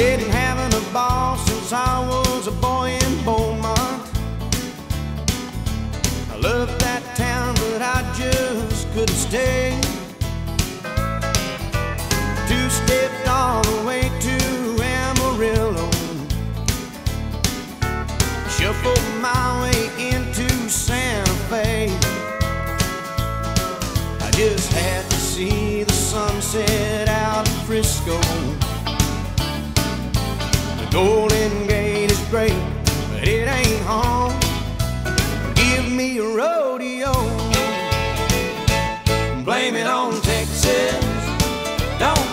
Didn't having a boss since I was a boy in Beaumont. I loved that town, but I just couldn't stay. Two-stepped all the way to Amarillo, shuffled my way into Santa Fe. I just had to see the sunset out of Frisco. The Golden Gate is great, but it ain't home. Give me a rodeo, blame it on Texas. Don't